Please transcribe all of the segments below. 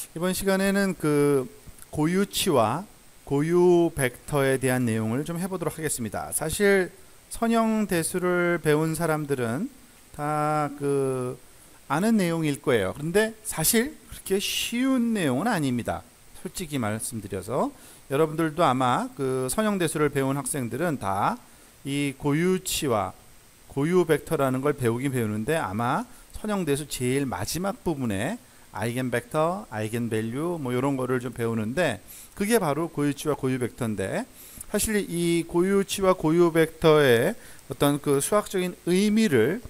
이번 시간에는 그 고유치와 고유 벡터에 대한 내용을 좀 해보도록 하겠습니다. 사실 선형 대수를 배운 사람들은 다 그 아는 내용일 거예요. 그런데 사실 그렇게 쉬운 내용은 아닙니다. 솔직히 말씀드려서 여러분들도 아마 그 선형 대수를 배운 학생들은 다 이 고유치와 고유 벡터라는 걸 배우긴 배우는데 아마 선형 대수 제일 마지막 부분에 아이겐 벡터, 아이겐 밸류 뭐 이런 거를 좀 배우는데 그게 바로 고유치와 고유 벡터인데 사실 이 고유치와 고유 벡터의 어떤 그 수학적인 의미를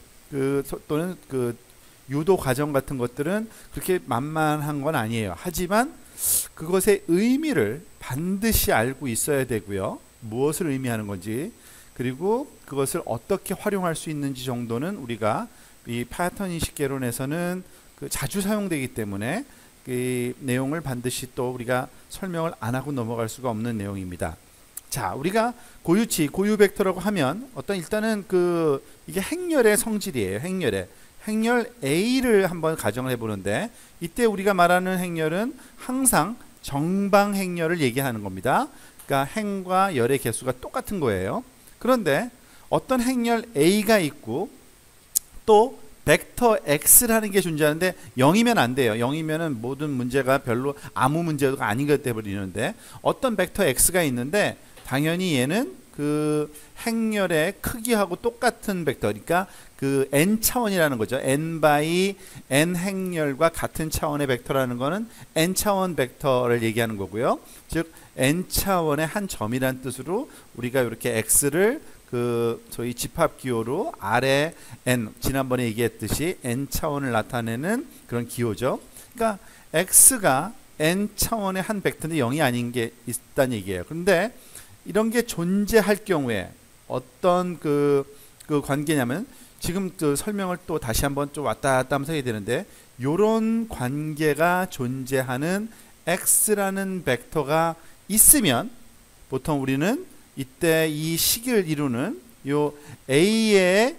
또는 그 유도 과정 같은 것들은 그렇게 만만한 건 아니에요. 하지만 그것의 의미를 반드시 알고 있어야 되고요. 무엇을 의미하는 건지 그리고 그것을 어떻게 활용할 수 있는지 정도는 우리가 이 패턴 인식 개론에서는 자주 사용되기 때문에 그 내용을 반드시 또 우리가 설명을 안 하고 넘어갈 수가 없는 내용입니다. 자, 우리가 고유치, 고유 벡터라고 하면 어떤 일단은 이게 행렬의 성질이에요. 행렬 A를 한번 가정을 해보는데 이때 우리가 말하는 행렬은 항상 정방 행렬을 얘기하는 겁니다. 그러니까 행과 열의 개수가 똑같은 거예요. 그런데 어떤 행렬 A가 있고 또 벡터 X라는 게 존재하는데 0이면 안 돼요. 0이면은 모든 문제가 별로 아무 문제가 아닌 것 되버리는데 어떤 벡터 X가 있는데 당연히 얘는 그 행렬의 크기하고 똑같은 벡터, 그러니까 그 n 차원이라는 거죠. n 바이 n 행렬과 같은 차원의 벡터라는 거는 n 차원 벡터를 얘기하는 거고요. 즉 n 차원의 한 점이란 뜻으로 우리가 이렇게 x를 저희 집합 기호로 아래 n, 지난번에 얘기했듯이 n 차원을 나타내는 그런 기호죠. 그러니까 x가 n 차원의 한 벡터인데 0이 아닌 게 있다는 얘기예요. 그런데 이런 게 존재할 경우에 어떤 그 관계냐면 지금 설명을 또 다시 한번 좀 왔다 갔다 하면서 해야 되는데 요런 관계가 존재하는 x라는 벡터가 있으면 보통 우리는 이때 이 식을 이루는 요 A의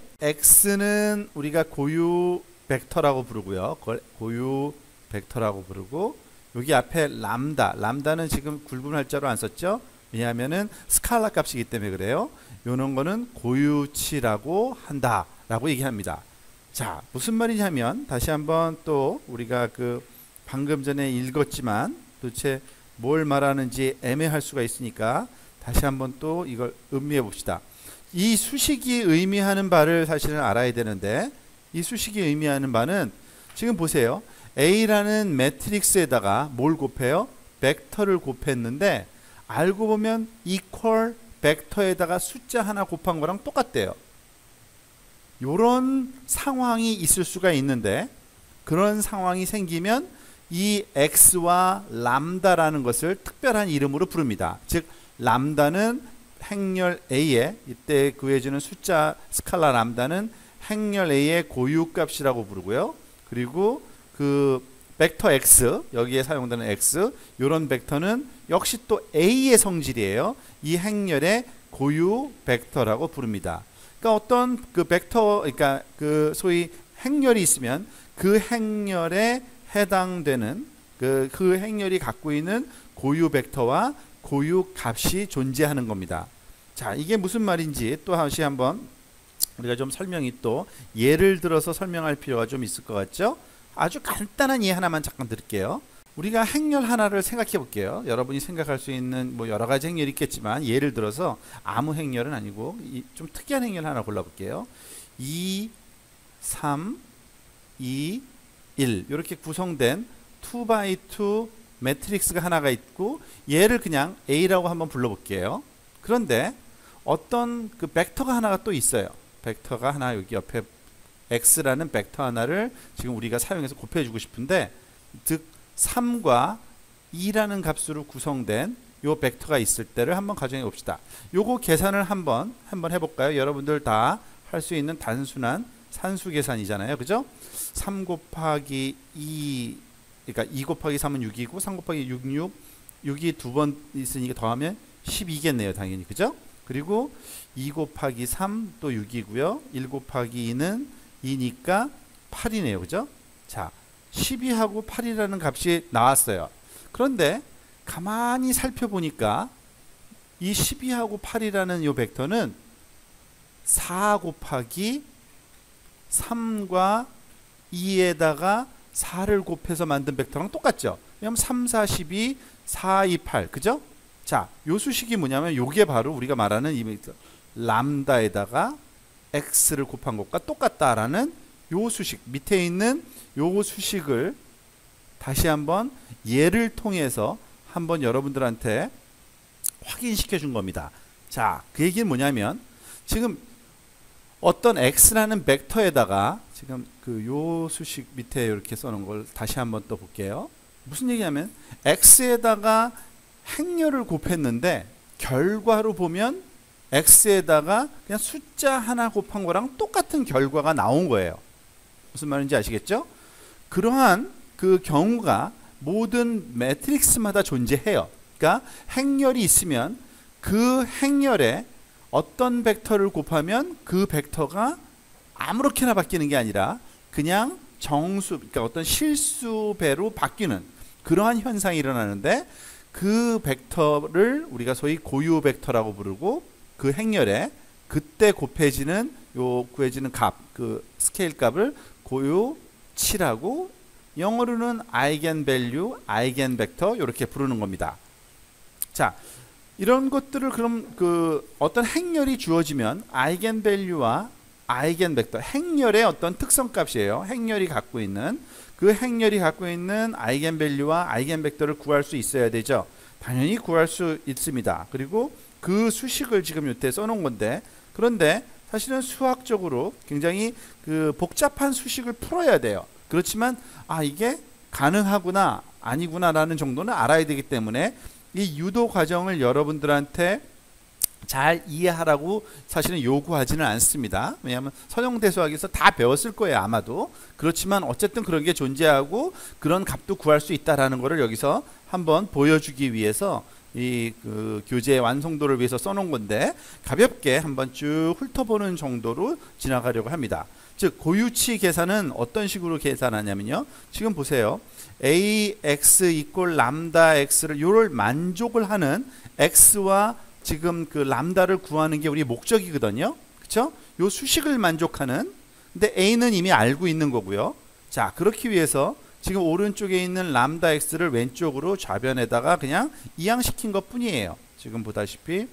x는 우리가 고유 벡터라고 부르고요. 그걸 고유 벡터라고 부르고 여기 앞에 람다는 지금 굵은 활자로 안 썼죠? 왜냐하면은 스칼라 값이기 때문에 그래요. 요런 거는 고유치라고 한다라고 얘기합니다. 자, 무슨 말이냐면 다시 한번 또 우리가 방금 전에 읽었지만 도대체 뭘 말하는지 애매할 수가 있으니까 다시 한번 또 이걸 음미해 봅시다. 이 수식이 의미하는 바를 사실은 알아야 되는데 이 수식이 의미하는 바는 지금 보세요. A라는 매트릭스에다가 뭘 곱해요? 벡터를 곱했는데 알고 보면 equal 벡터에다가 숫자 하나 곱한 거랑 똑같대요. 요런 상황이 있을 수가 있는데 그런 상황이 생기면 이 x와 람다라는 것을 특별한 이름으로 부릅니다. 즉 람다는 행렬 A에 이때 구해주는 숫자 스칼라 람다는 행렬 A의 고유값이라고 부르고요. 그리고 벡터 x, 여기에 사용되는 x, 요런 벡터는 역시 또 A의 성질이에요. 이 행렬의 고유 벡터라고 부릅니다. 그러니까 어떤 벡터, 그러니까 소위 행렬이 있으면 그 행렬에 해당되는 그 행렬이 갖고 있는 고유 벡터와 고유 값이 존재하는 겁니다. 자, 이게 무슨 말인지 또 다시 한번 우리가 좀 설명이 또 예를 들어서 설명할 필요가 좀 있을 것 같죠? 아주 간단한 예 하나만 잠깐 드릴게요. 우리가 행렬 하나를 생각해 볼게요. 여러분이 생각할 수 있는 뭐 여러 가지 행렬이 있겠지만 예를 들어서 아무 행렬은 아니고 좀 특이한 행렬 하나 골라 볼게요. 2, 3, 2, 1 이렇게 구성된 2x2 매트릭스가 하나가 있고 얘를 그냥 A라고 한번 불러볼게요. 그런데 어떤 벡터가 하나가 또 있어요. 벡터가 하나 여기 옆에 x라는 벡터 하나를 지금 우리가 사용해서 곱해주고 싶은데 즉 3과 2라는 값으로 구성된 요 벡터가 있을 때를 한번 가정해 봅시다. 요거 계산을 한번 해볼까요? 여러분들 다 할 수 있는 단순한 산수 계산이잖아요. 그죠? 3 곱하기 2 그러니까 2 곱하기 3은 6이고 3 곱하기 6, 6이 두 번 있으니까 더하면 12겠네요. 당연히. 그죠? 그리고 2 곱하기 3 또 6이고요. 1 곱하기 2는 2니까 8이네요. 그죠? 자, 12하고 8이라는 값이 나왔어요. 그런데 가만히 살펴보니까 이 12하고 8이라는 이 벡터는 4 곱하기 3과 2에다가 4를 곱해서 만든 벡터랑 똑같죠. 왜냐면 3, 4, 12, 4, 2, 8 그죠? 자, 요 수식이 뭐냐면 요게 바로 우리가 말하는 이 벡터 람다에다가 x를 곱한 것과 똑같다라는 요 수식, 밑에 있는 요 수식을 다시 한번 예를 통해서 한번 여러분들한테 확인시켜 준 겁니다. 자, 그 얘기는 뭐냐면 지금 어떤 x라는 벡터에다가 지금 그 요 수식 밑에 이렇게 써놓은 걸 다시 한번 또 볼게요. 무슨 얘기냐면 x에다가 행렬을 곱했는데 결과로 보면 x에다가 그냥 숫자 하나 곱한 거랑 똑같은 결과가 나온 거예요. 무슨 말인지 아시겠죠? 그러한 그 경우가 모든 매트릭스마다 존재해요. 그러니까 행렬이 있으면 그 행렬에 어떤 벡터를 곱하면 그 벡터가 아무렇게나 바뀌는 게 아니라 그냥 정수, 그러니까 어떤 실수배로 바뀌는 그러한 현상이 일어나는데 그 벡터를 우리가 소위 고유 벡터라고 부르고 그 행렬에 그때 곱해지는 요 구해지는 값, 그 스케일 값을 고유치라고 영어로는 아이겐 밸류, 아이겐 벡터 이렇게 부르는 겁니다. 자, 이런 것들을 그럼 그 어떤 행렬이 주어지면 아이겐 밸류와 아이겐 벡터, 행렬의 어떤 특성 값이에요. 행렬이 갖고 있는 그 행렬이 갖고 있는 아이겐 밸류와 아이겐 벡터를 구할 수 있어야 되죠. 당연히 구할 수 있습니다. 그리고 그 수식을 지금 이때 써놓은 건데, 그런데 사실은 수학적으로 굉장히 그 복잡한 수식을 풀어야 돼요. 그렇지만 이게 가능하구나 아니구나라는 정도는 알아야 되기 때문에 이 유도 과정을 여러분들한테 잘 이해하라고 사실은 요구하지는 않습니다. 왜냐하면 선형대수학에서 다 배웠을 거예요, 아마도. 그렇지만 어쨌든 그런 게 존재하고 그런 값도 구할 수 있다라는 것을 여기서 한번 보여주기 위해서 이 그 교재의 완성도를 위해서 써놓은 건데 가볍게 한번 쭉 훑어보는 정도로 지나가려고 합니다. 즉 고유치 계산은 어떤 식으로 계산하냐면요. 지금 보세요. ax 이꼴 람다 x를 요를 만족을 하는 x와 지금 그 람다를 구하는 게 우리 목적이거든요. 그렇죠? 요 수식을 만족하는, 근데 a는 이미 알고 있는 거고요. 자, 그렇기 위해서 지금 오른쪽에 있는 람다 x를 왼쪽으로 좌변에다가 그냥 이항시킨 것 뿐이에요. 지금 보다시피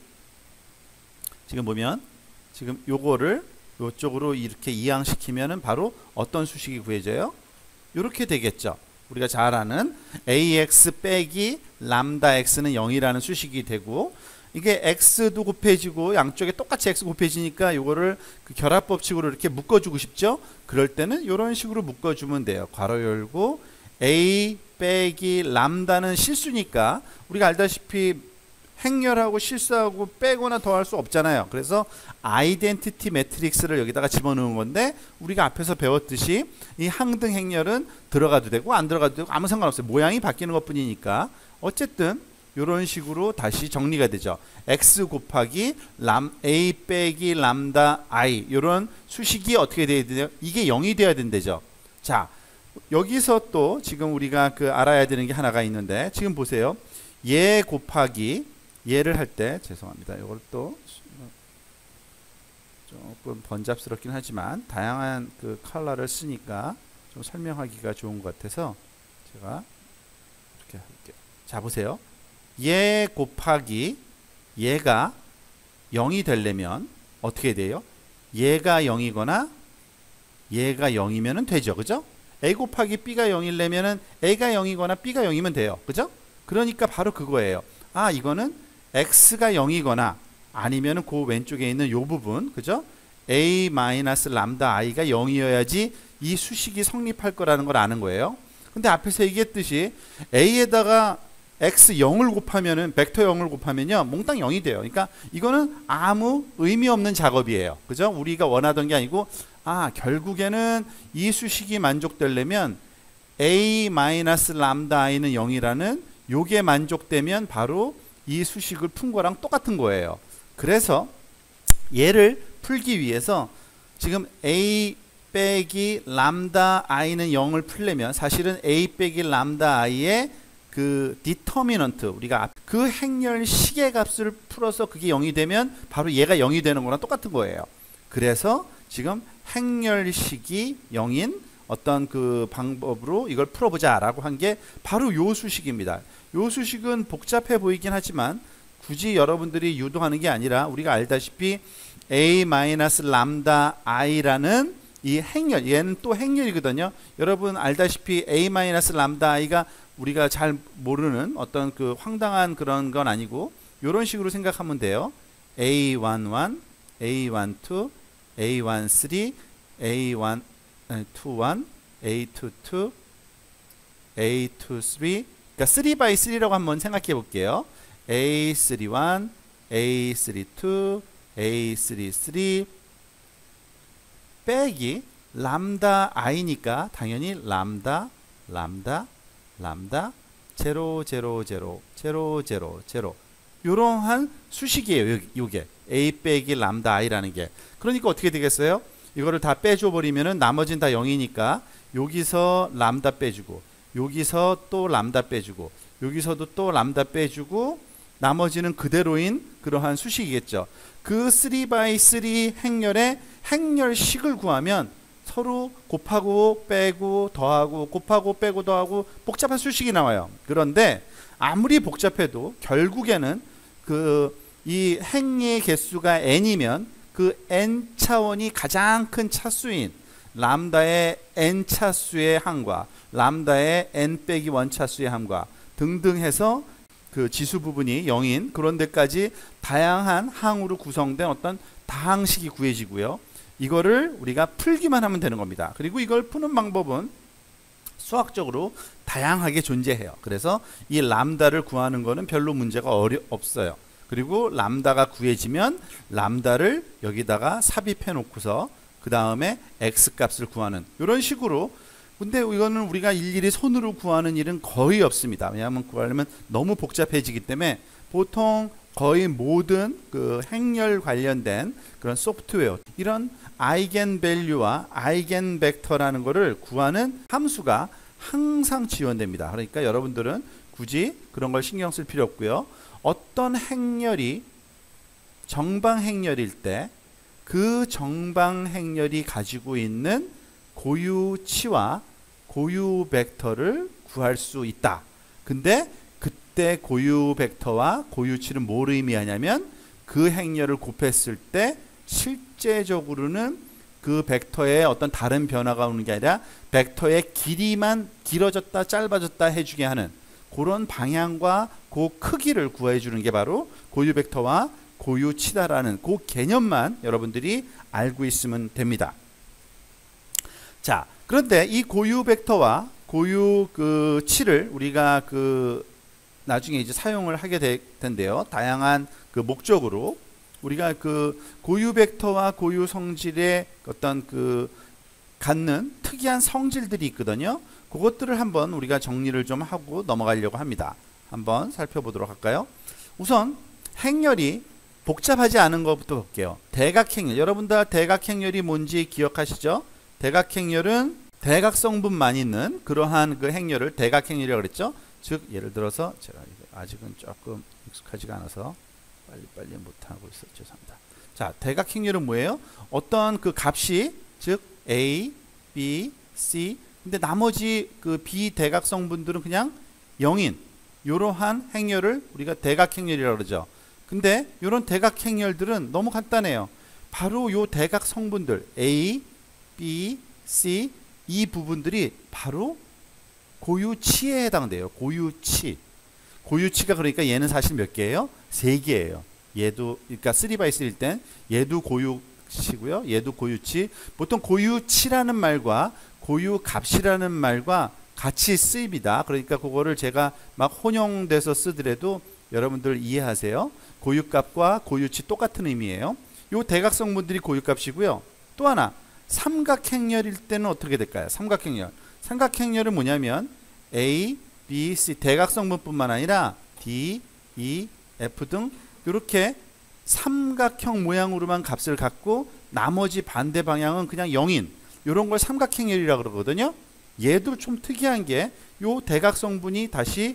지금 보면 지금 요거를 요쪽으로 이렇게 이항시키면은 바로 어떤 수식이 구해져요? 이렇게 되겠죠. 우리가 잘 아는 ax 빼기 람다 x는 0이라는 수식이 되고, 이게 x도 곱해지고 양쪽에 똑같이 x 곱해지니까 요거를 그 결합법칙으로 이렇게 묶어주고 싶죠. 그럴 때는 이런 식으로 묶어주면 돼요. 괄호 열고 a 빼기 람다는 실수니까 우리가 알다시피 행렬하고 실수하고 빼거나 더할 수 없잖아요. 그래서 아이덴티티 매트릭스를 여기다가 집어넣은 건데, 우리가 앞에서 배웠듯이 이 항등 행렬은 들어가도 되고 안 들어가도 되고 아무 상관없어요. 모양이 바뀌는 것 뿐이니까. 어쨌든 이런 식으로 다시 정리가 되죠. x 곱하기 a 빼기 람다 i, 이런 수식이 어떻게 돼야 되냐? 이게 0이 돼야 된대죠. 자, 여기서 또 지금 우리가 그 알아야 되는 게 하나가 있는데, 지금 보세요. 얘 곱하기 얘를 할 때, 죄송합니다. 이걸 또 조금 번잡스럽긴 하지만 다양한 그 컬러를 쓰니까 좀 설명하기가 좋은 것 같아서 제가 이렇게 할게요. 자, 보세요. 얘 곱하기 얘가 0이 되려면 어떻게 돼요? 얘가 0이거나 얘가 0이면 되죠. 그죠? a 곱하기 b가 0이려면 a가 0이거나 b가 0이면 돼요. 그죠? 그러니까 바로 그거예요. 이거는 x가 0이거나 아니면 그 왼쪽에 있는 요 부분, 그죠? a 마이너스 람다 i가 0이어야지 이 수식이 성립할 거라는 걸 아는 거예요. 근데 앞에서 얘기했듯이 a에다가 x 0을 곱하면은 벡터 0을 곱하면요 몽땅 0이 돼요. 그러니까 이거는 아무 의미 없는 작업이에요. 그죠? 우리가 원하던 게 아니고 결국에는 이 수식이 만족되려면 a 마이너스 람다 i는 0이라는 요게 만족되면 바로 이 수식을 푼 거랑 똑같은 거예요. 그래서 얘를 풀기 위해서 지금 a 빼기 람다 i는 0을 풀려면 사실은 a 빼기 람다 i의 그 디터미넌트, 우리가 그 행렬 식의 값을 풀어서 그게 0이 되면 바로 얘가 0이 되는 거랑 똑같은 거예요. 그래서 지금 행렬식이 0인 어떤 그 방법으로 이걸 풀어보자 라고 한 게 바로 요 수식입니다. 요 수식은 복잡해 보이긴 하지만 굳이 여러분들이 유도하는 게 아니라 우리가 알다시피 a-람다 i라는 이 행렬, 얘는 또 행렬이거든요. 여러분 알다시피 a-람다 i가 우리가 잘 모르는 어떤 그 황당한 그런 건 아니고 이런 식으로 생각하면 돼요. a11, a12, a13, a21, a22, a23, 그러니까 3x3라고 한번 생각해 볼게요. a31, a32, a33 빼기 람다 i니까 당연히 람다 0, 0, 0, 0, 0, 0 이러한 수식이에요. 요게 a 빼기 람다 i라는 게. 그러니까 어떻게 되겠어요? 이거를 다 빼줘 버리면은 나머지는 다 0이니까 여기서 람다 빼주고 여기서 또 람다 빼주고 여기서도 또 람다 빼주고 나머지는 그대로인 그러한 수식이겠죠. 그 3x3 행렬의 행렬식을 구하면 서로 곱하고 빼고 더하고 곱하고 빼고 더하고 복잡한 수식이 나와요. 그런데 아무리 복잡해도 결국에는 그 이 행의 개수가 n이면 그 n 차원이 가장 큰 차수인 람다의 n 차수의 항과 람다의 n 빼기 1 차수의 항과 등등 해서 그 지수 부분이 0인 그런 데까지 다양한 항으로 구성된 어떤 다항식이 구해지고요. 이거를 우리가 풀기만 하면 되는 겁니다. 그리고 이걸 푸는 방법은 수학적으로 다양하게 존재해요. 그래서 이 람다를 구하는 거는 별로 문제가 없어요. 그리고 람다가 구해지면 람다를 여기다가 삽입해 놓고서 그 다음에 x 값을 구하는 이런 식으로. 근데 이거는 우리가 일일이 손으로 구하는 일은 거의 없습니다. 왜냐하면 구하려면 너무 복잡해지기 때문에 보통 거의 모든 그 행렬 관련된 그런 소프트웨어, 이런 아이겐 밸류와 아이겐 벡터라는 거를 구하는 함수가 항상 지원됩니다. 그러니까 여러분들은 굳이 그런 걸 신경 쓸 필요 없고요. 어떤 행렬이 정방 행렬일 때 그 정방 행렬이 가지고 있는 고유치와 고유 벡터를 구할 수 있다. 근데 그때 고유 벡터와 고유치는 뭘 의미하냐면 그 행렬을 곱했을 때 실제적으로는 그 벡터에 어떤 다른 변화가 오는 게 아니라 벡터의 길이만 길어졌다 짧아졌다 해주게 하는 그런 방향과 그 크기를 구해 주는 게 바로 고유 벡터와 고유치다라는 그 개념만 여러분들이 알고 있으면 됩니다. 자, 그런데 이 고유 벡터와 고유 그 치를 우리가 그 나중에 이제 사용을 하게 될 텐데요. 다양한 그 목적으로 우리가 그 고유 벡터와 고유 성질의 어떤 그 갖는 특이한 성질들이 있거든요. 그것들을 한번 우리가 정리를 좀 하고 넘어가려고 합니다. 한번 살펴보도록 할까요? 우선 행렬이 복잡하지 않은 것부터 볼게요. 대각행렬. 여러분 다 대각행렬이 뭔지 기억하시죠? 대각행렬은 대각성분만 있는 그러한 그 행렬을 대각행렬이라고 그랬죠. 즉 예를 들어서 제가 아직은 조금 익숙하지가 않아서 빨리 못하고 있어요. 죄송합니다. 자, 대각행렬은 뭐예요? 어떤 그 값이 즉 A, B, C 근데 나머지 그 비대각성분들은 그냥 0인 이러한 행렬을 우리가 대각행렬이라고 그러죠. 근데 이런 대각행렬들은 너무 간단해요. 바로 요 대각성분들 A, B, C 이 부분들이 바로 고유치에 해당돼요. 고유치. 고유치가 그러니까 얘는 사실 몇 개예요? 3개예요. 얘도 그러니까 3x3일 땐 얘도 고유치고요. 얘도 고유치. 보통 고유치라는 말과 고유값이라는 말과 같이 쓰입니다. 그러니까 그거를 제가 막 혼용돼서 쓰더라도 여러분들 이해하세요. 고유값과 고유치 똑같은 의미예요. 요 대각성분들이 고유값이고요. 또 하나 삼각행렬일 때는 어떻게 될까요? 삼각행렬. 삼각행렬은 뭐냐면 A, B, C 대각성분뿐만 아니라 D, E, F 등 이렇게 삼각형 모양으로만 값을 갖고 나머지 반대 방향은 그냥 0인 이런 걸 삼각행렬이라고 그러거든요. 얘도 좀 특이한 게 요 대각성분이 다시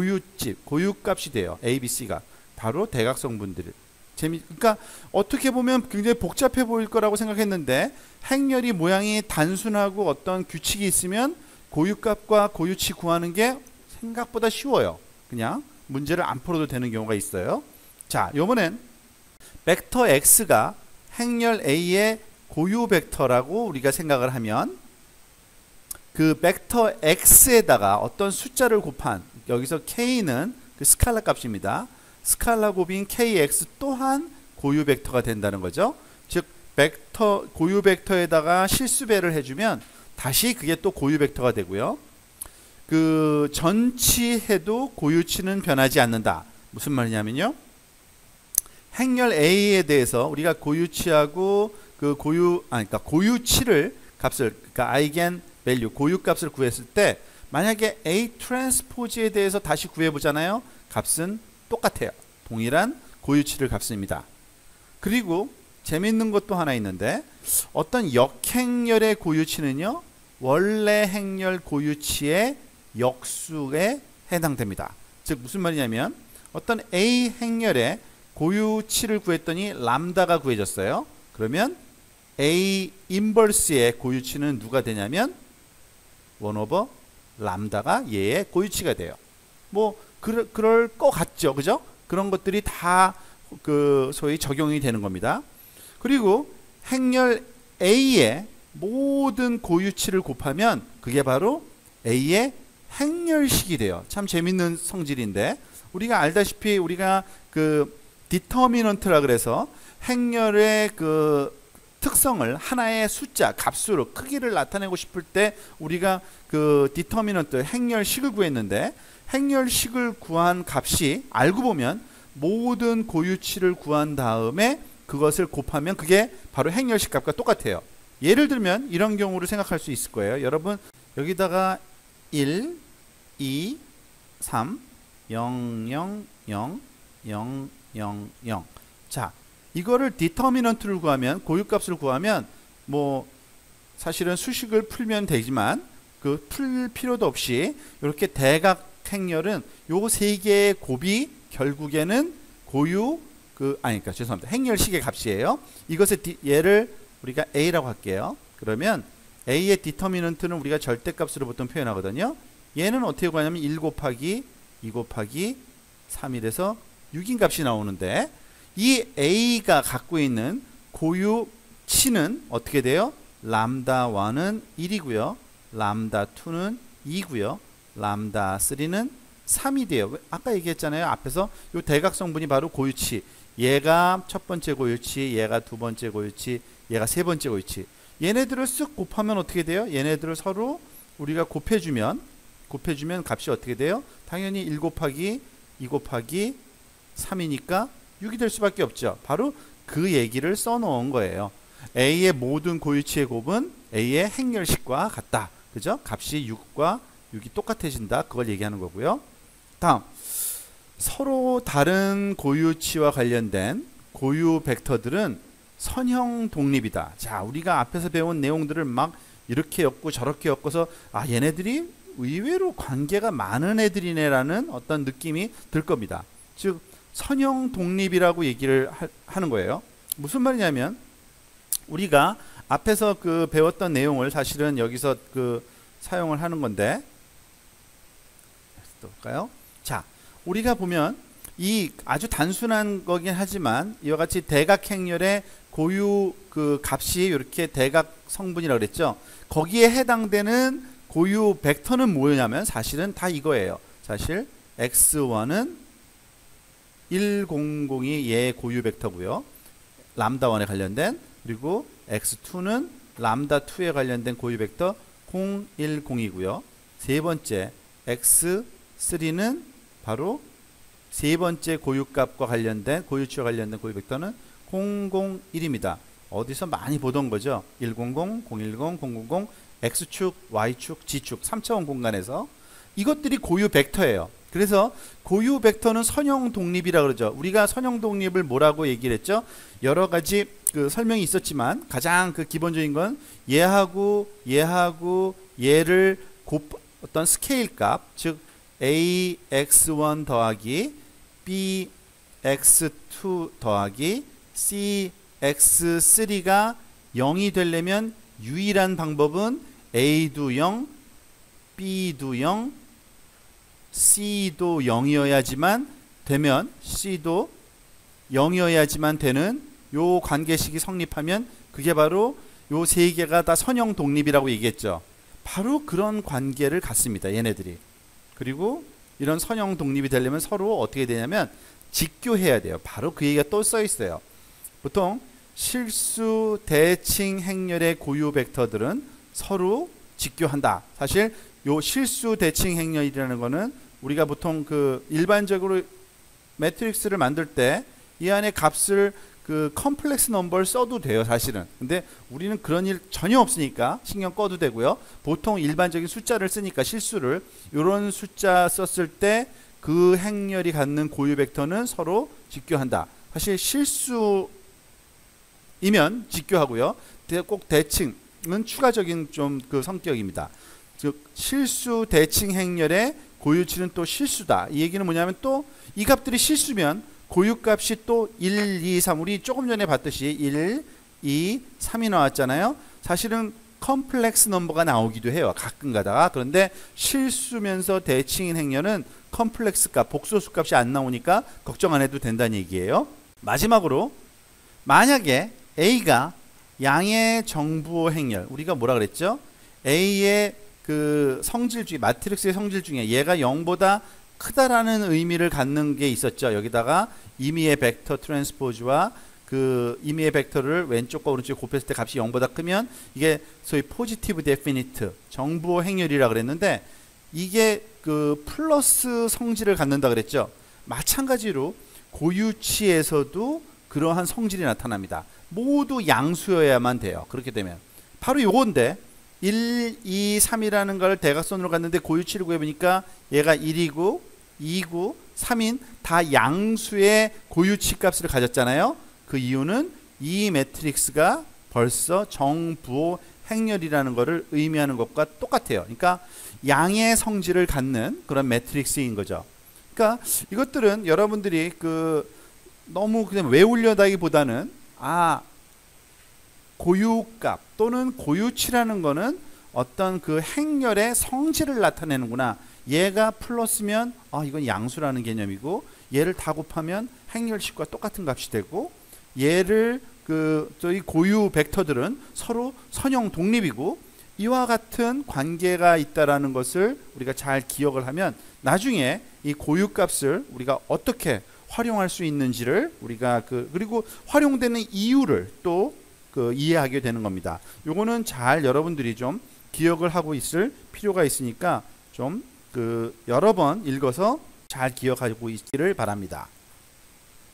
고유값이 돼요. A, B, C가 바로 대각성분들. 그러니까 어떻게 보면 굉장히 복잡해 보일 거라고 생각했는데 행렬이 모양이 단순하고 어떤 규칙이 있으면 고유값과 고유치 구하는 게 생각보다 쉬워요. 그냥 문제를 안 풀어도 되는 경우가 있어요. 자, 요번엔 벡터 x가 행렬 A의 고유 벡터라고 우리가 생각을 하면 그 벡터 x에다가 어떤 숫자를 곱한, 여기서 k는 그 스칼라 값입니다. 스칼라 곱인 kx 또한 고유 벡터가 된다는 거죠. 즉 벡터 고유 벡터에다가 실수배를 해주면 다시 그게 또 고유 벡터가 되고요. 그 전치해도 고유치는 변하지 않는다. 무슨 말이냐면요, 행렬 A에 대해서 우리가 고유치하고 그 그러니까 고유치를 값을, 그러니까 아이겐 밸류 고유값을 구했을 때 만약에 A 트랜스포즈에 대해서 다시 구해보잖아요. 값은 똑같아요. 동일한 고유치를 값습니다. 그리고 재밌는 것도 하나 있는데 어떤 역행렬의 고유치는요, 원래 행렬 고유치의 역수에 해당됩니다. 즉 무슨 말이냐면 어떤 A 행렬의 고유치를 구했더니 람다가 구해졌어요. 그러면 A 인버스의 고유치는 누가 되냐면 1/, 람다가 얘의 고유치가 돼요. 뭐 그럴 것 같죠, 그죠? 그런 것들이 다 그 소위 적용이 되는 겁니다. 그리고 행렬 A의 모든 고유치를 곱하면 그게 바로 A의 행렬식이 돼요. 참 재밌는 성질인데, 우리가 알다시피 우리가 그 디터미넌트라 그래서 행렬의 그 특성을 하나의 숫자, 값으로 크기를 나타내고 싶을 때 우리가 그 디터미넌트 행렬식을 구했는데, 행렬식을 구한 값이 알고 보면 모든 고유치를 구한 다음에 그것을 곱하면 그게 바로 행렬식 값과 똑같아요. 예를 들면 이런 경우를 생각할 수 있을 거예요. 여러분 여기다가 1, 2, 3, 0, 0, 0, 0, 0, 0. 자, 이거를 디터미넌트를 구하면, 고유값을 구하면 뭐 사실은 수식을 풀면 되지만 그 풀 필요도 없이 이렇게 대각 행렬은 요 세 개의 곱이 결국에는 고유 그러니까 죄송합니다. 행렬식의 값이에요. 이것의 얘를 우리가 A라고 할게요. 그러면 A의 디터미넌트는 우리가 절대값으로 보통 표현하거든요. 얘는 어떻게 구하냐면 1 곱하기 2 곱하기 3이래서 6인 값이 나오는데, 이 A가 갖고 있는 고유치는 어떻게 돼요? 람다 1은 1이고요. 람다 2는 2고요. 람다 3는 3이 돼요. 아까 얘기했잖아요. 앞에서 이 대각성분이 바로 고유치. 얘가 첫 번째 고유치, 얘가 두 번째 고유치, 얘가 세 번째 고유치. 얘네들을 쓱 곱하면 어떻게 돼요? 얘네들을 서로 우리가 곱해주면 값이 어떻게 돼요? 당연히 1 곱하기 2 곱하기 3이니까 6이 될 수밖에 없죠. 바로 그 얘기를 써놓은 거예요. A의 모든 고유치의 곱은 A의 행렬식과 같다. 그죠? 값이 6과 6이 똑같아진다. 그걸 얘기하는 거고요. 다음, 서로 다른 고유치와 관련된 고유 벡터들은 선형 독립이다. 자, 우리가 앞에서 배운 내용들을 막 이렇게 엮고 저렇게 엮어서 얘네들이 의외로 관계가 많은 애들이네라는 어떤 느낌이 들 겁니다. 즉 선형 독립이라고 얘기를 하는 거예요. 무슨 말이냐면 우리가 앞에서 그 배웠던 내용을 사실은 여기서 그 사용을 하는 건데, 또 볼까요? 자, 우리가 보면 이 아주 단순한 거긴 하지만 이와 같이 대각행렬의 고유 그 값이 이렇게 대각 성분이라고 그랬죠. 거기에 해당되는 고유 벡터는 뭐냐면 사실은 다 이거예요. 사실 x1은 100이 얘의 고유 벡터고요. 람다 1에 관련된, 그리고 x2는 람다 2에 관련된 고유 벡터 010이고요. 세 번째 x3는 바로 세 번째 고유값과 관련된, 고유치와 관련된 고유 벡터는 001입니다. 어디서 많이 보던 거죠. 100, 010, 000, x축, y축, g축 3차원 공간에서 이것들이 고유 벡터예요. 그래서 고유 벡터는 선형 독립이라 그러죠. 우리가 선형 독립을 뭐라고 얘기를 했죠? 여러 가지 그 설명이 있었지만 가장 그 기본적인 건 얘하고 얘를 어떤 스케일 값, 즉 ax1 더하기 bx2 더하기 cx3가 0이 되려면 유일한 방법은 a도 0, b도 0, c도 0이어야지만 되면 c도 0이어야지만 되는 요 관계식이 성립하면 그게 바로 요 세 개가 다 선형 독립이라고 얘기했죠. 바로 그런 관계를 갖습니다. 얘네들이. 그리고 이런 선형 독립이 되려면 서로 어떻게 되냐면 직교해야 돼요. 바로 그 얘기가 또 써 있어요. 보통 실수 대칭 행렬의 고유 벡터들은 서로 직교한다. 사실 요 실수 대칭 행렬이라는 거는 우리가 보통 그 일반적으로 매트릭스를 만들 때 이 안에 값을 그 컴플렉스 넘버를 써도 돼요, 사실은. 근데 우리는 그런 일 전혀 없으니까 신경 꺼도 되고요. 보통 일반적인 숫자를 쓰니까 실수를 이런 숫자 썼을 때 그 행렬이 갖는 고유 벡터는 서로 직교한다. 사실 실수이면 직교하고요. 꼭 대칭은 추가적인 좀 그 성격입니다. 즉 실수 대칭 행렬의 고유치는 또 실수다. 이 얘기는 뭐냐면 또 이 값들이 실수면 고유값이 또 1, 2, 3 우리 조금 전에 봤듯이 1, 2, 3이 나왔잖아요. 사실은 컴플렉스 넘버가 나오기도 해요. 가끔 가다가. 그런데 실수면서 대칭인 행렬은 컴플렉스 값, 복소수 값이 안 나오니까 걱정 안 해도 된다는 얘기예요. 마지막으로 만약에 A가 양의 정부호 행렬, 우리가 뭐라 그랬죠? A의 그 성질 중에, 마트릭스의 성질 중에 얘가 0보다 크다라는 의미를 갖는 게 있었죠. 여기다가 임의의 벡터 트랜스포즈와 그 임의의 벡터를 왼쪽과 오른쪽에 곱했을 때 값이 0보다 크면 이게 소위 포지티브 데피니트 정부호 행렬이라 그랬는데 이게 그 플러스 성질을 갖는다 그랬죠. 마찬가지로 고유치에서도 그러한 성질이 나타납니다. 모두 양수여야만 돼요. 그렇게 되면 바로 요건데 1, 2, 3이라는 걸 대각선으로 갔는데 고유치를 구해보니까 얘가 1이고 2고 3인 다 양수의 고유치 값을 가졌잖아요. 그 이유는 이 매트릭스가 벌써 정부호 행렬이라는 것을 의미하는 것과 똑같아요. 그러니까 양의 성질을 갖는 그런 매트릭스인 거죠. 그러니까 이것들은 여러분들이 그 너무 그냥 외우려다기보다는 고유값 또는 고유치라는 거는 어떤 그 행렬의 성질을 나타내는구나. 얘가 플러스면 이건 양수라는 개념이고 얘를 다 곱하면 행렬식과 똑같은 값이 되고 얘를 저희 고유 벡터들은 서로 선형 독립이고 이와 같은 관계가 있다라는 것을 우리가 잘 기억을 하면 나중에 이 고유 값을 우리가 어떻게 활용할 수 있는지를 우리가 그리고 활용되는 이유를 또 이해하게 되는 겁니다. 요거는 잘 여러분들이 좀 기억을 하고 있을 필요가 있으니까 좀 여러 번 읽어서 잘 기억하고 있기를 바랍니다.